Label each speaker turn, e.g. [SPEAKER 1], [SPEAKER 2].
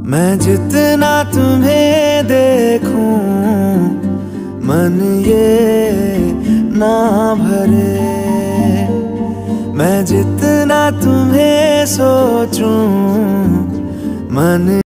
[SPEAKER 1] मैं जितना तुम्हें देखूं मन ये ना भरे, मैं जितना तुम्हें सोचूं मन